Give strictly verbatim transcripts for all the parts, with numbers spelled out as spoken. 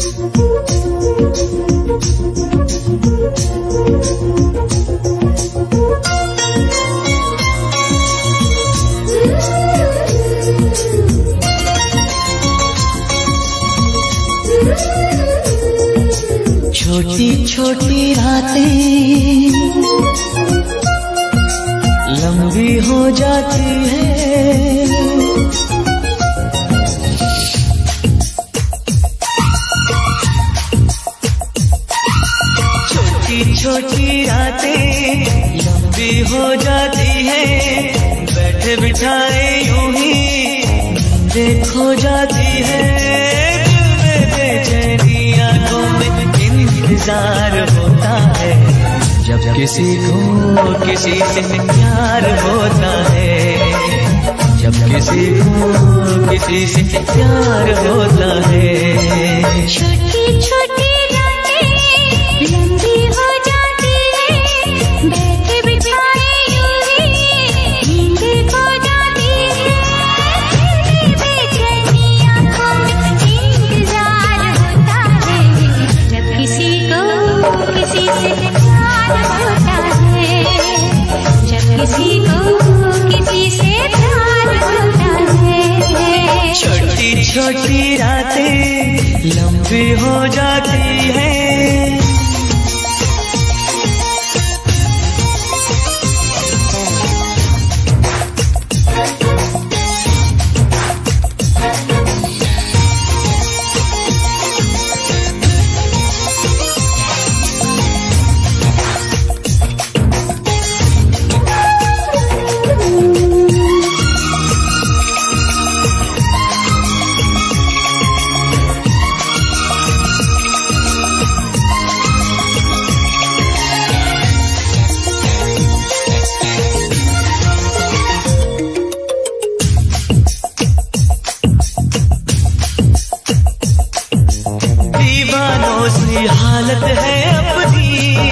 छोटी छोटी रातें लंबी हो जाती है, छोटी छोटी रातें लंबी हो जाती है, बैठे बिठाए यूं ही देखो जाती है, दिल में बेचैनी आंखों में इंतजार होता है, जब किसी को किसी से प्यार होता है, जब किसी को किसी से प्यार होता है। छोटी छोटी रातें लंबी हो जाती है, बैठे बिठाए यूं ही देखो जाती है, बेचैनी आंखों में इंतजार होता है, जब किसी को किसी से प्यार होता है, जब किसी को किसी से प्यार होता है। छोटी छोटी रातें लंबी हो जाती है। दीवानों सी हालत है अपनी,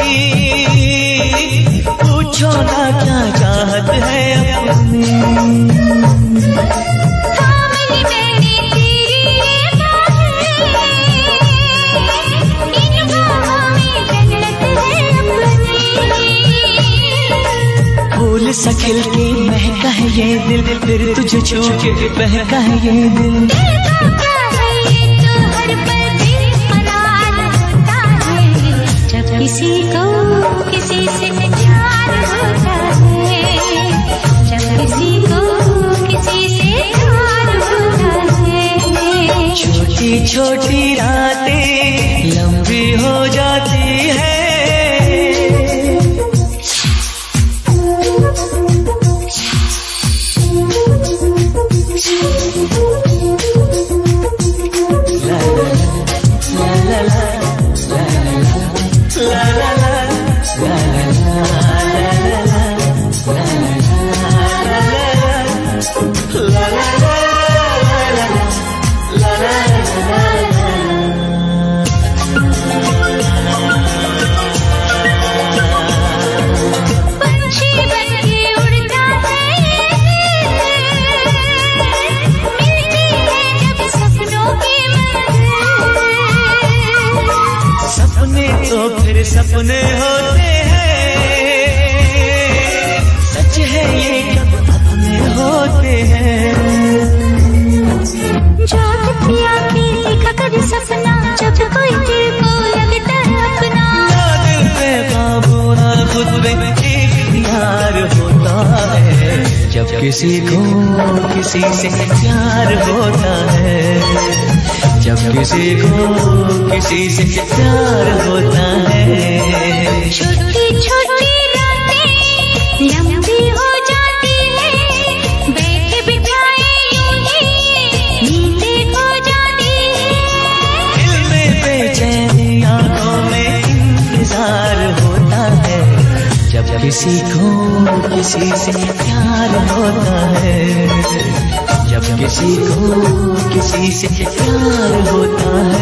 पूछो ना क्या चाहत है अपनी। फूल सा खिल के महका है ये दिल, फिर तुझे छू के बहका है ये दिल। किसी को किसी से प्यार होता है, जब किसी को किसी से प्यार होता है। छोटी छोटी रातें लंबी हो जाती है। तो फिर सपने होते हैं, सच है ये कब अपने होते हैं। जागती आंखें देखा कर सपना, जब कोई दिल को लगता है अपना, दिल पे काबू ना खुद पे इख्तियार होता है, जब किसी को किसी से प्यार होता है, जब किसी को किसी से प्यार होता है। छोटी छोटी रातें लंबी हो जाती है, बैठे बिठाए यूं ही नींदें खो जाती है, दिल में बेचैनी आंखों में इंतजार होता है, जब किसी को किसी से प्यार होता है, जब किसी को किसी से प्यार होता है।